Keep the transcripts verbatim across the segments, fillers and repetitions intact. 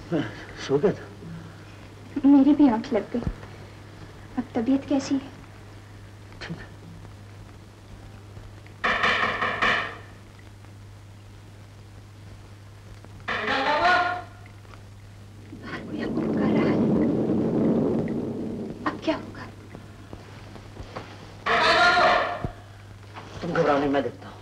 सो गया था? मेरी भी आंख लग गई। अब तबीयत कैसी है? ठीक है। बाहर कोई हमको पुकार रहा है। अब क्या होगा? तुम घबराओ नहीं, मैं देखता हूँ।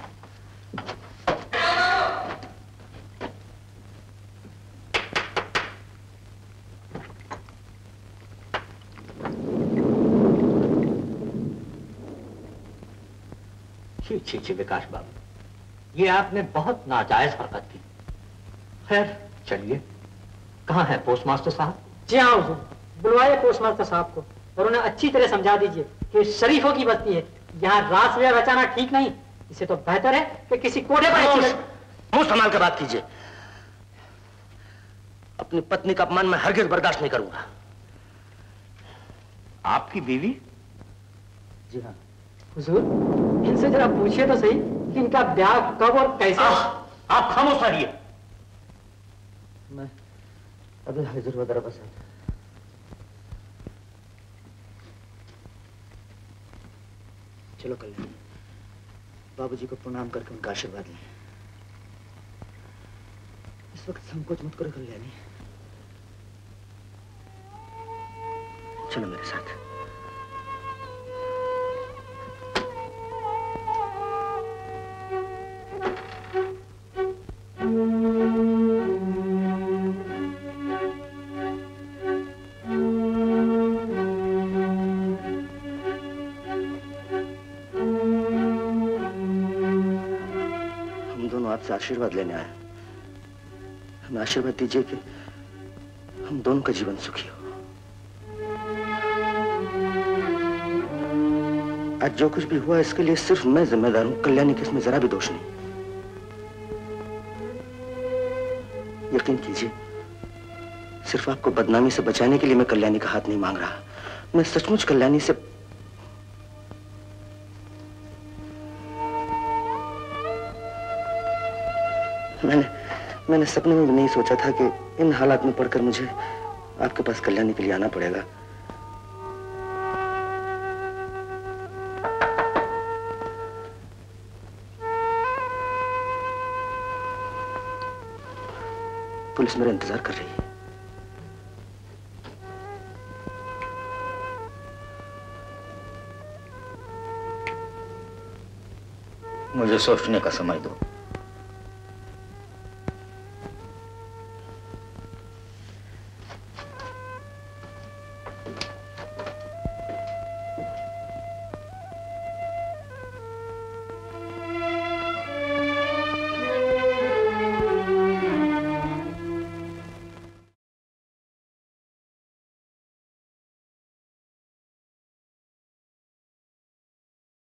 छी छी विकास बाबू, ये आपने बहुत नाजायज हरकत की। खैर चलिए, कहाँ है पोस्ट मास्टर साहब? जी हाँ हुजूर, बुलवाइए पोस्ट मास्टर साहब को और उन्हें अच्छी तरह समझा दीजिए कि शरीफों की बस्ती है, यहाँ रास व्यय बचाना ठीक नहीं। इसे तो बेहतर है कि किसी कोने पर मुंह संभाल कर बात कीजिए। अपनी पत्नी का अपमान मैं हरगिज बर्दाश्त नहीं करूंगा। आपकी बीवी? जी हाँ हुजूर, इनसे जरा पूछिए तो सही कि इनका ब्याह कब और कैसे। आ, आप खामोश रहिए। मैं अभी हाजिर वगैरह बस। चलो कल्याणी, बाबूजी को प्रणाम करके उनका आशीर्वाद लें। इस वक्त संकोच मत करो कल्याणी, चलो मेरे साथ। आपसे आशीर्वाद लेने आया। हमें आशीर्वाद दीजिए कि हम दोनों का जीवन सुखी हो। आज जो कुछ भी हुआ इसके लिए सिर्फ मैं जिम्मेदार हूं, कल्याणी के इसमें जरा भी दोष नहीं। यकीन कीजिए, सिर्फ आपको बदनामी से बचाने के लिए मैं कल्याणी का हाथ नहीं मांग रहा। मैं सचमुच कल्याणी से मैंने मैंने सपने में भी नहीं सोचा था कि इन हालात में पड़कर मुझे आपके पास कल्याणी के लिए आना पड़ेगा। पुलिस मेरा इंतजार कर रही है। मुझे सोचने का समय दो।